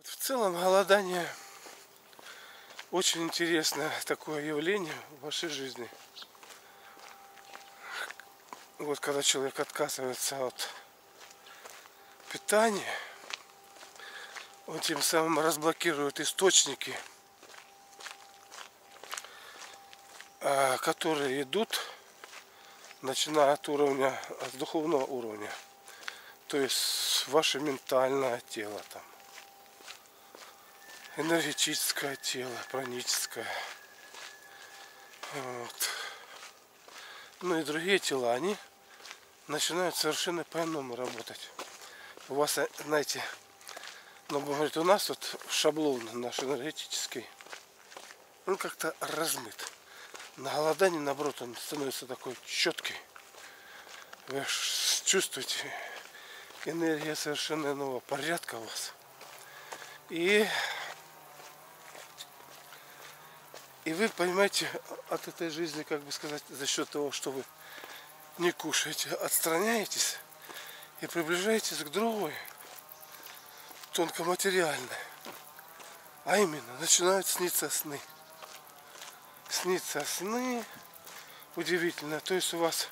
В целом голодание очень интересное такое явление в вашей жизни. Вот когда человек отказывается от питания, он тем самым разблокирует источники, которые идут, начиная от уровня, от духовного уровня, то есть ваше ментальное тело, там, энергетическое тело, праническое, вот. Ну и другие тела, они начинают совершенно по-иному работать. У вас, знаете, ну, говорит, у нас вот шаблон наш энергетический, он как-то размыт. На голодании, наоборот, он становится такой четкий. Вы чувствуете, энергия совершенно иного порядка у вас. И вы понимаете, от этой жизни, как бы сказать, за счет того, что вы не кушаете, отстраняетесь и приближаетесь к другой, тонкоматериальной. А именно, начинают сниться сны. Снится сны, удивительно. То есть у вас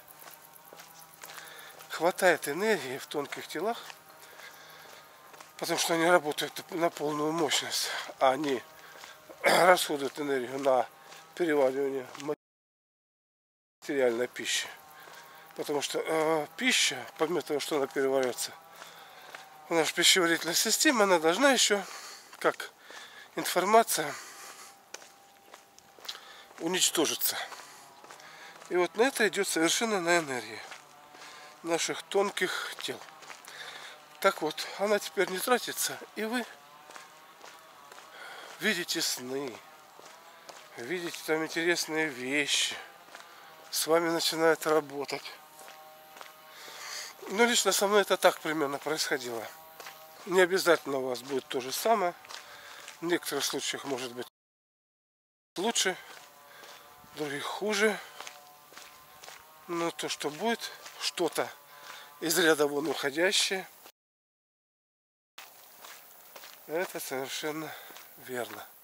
хватает энергии в тонких телах, потому что они работают на полную мощность, а они расходуют энергию на переваривание материальной пищи. Потому что пища, помимо того, что она переваривается, наша пищеварительная система, она должна еще, как информация, уничтожиться. И вот на это идет совершенно на энергии наших тонких тел. Так вот, она теперь не тратится, и вы видите сны, видите там интересные вещи, с вами начинает работать. Но лично со мной это так примерно происходило. Не обязательно у вас будет то же самое. В некоторых случаях может быть лучше, в других хуже. Но то, что будет, что-то из ряда вон уходящее, это совершенно верно.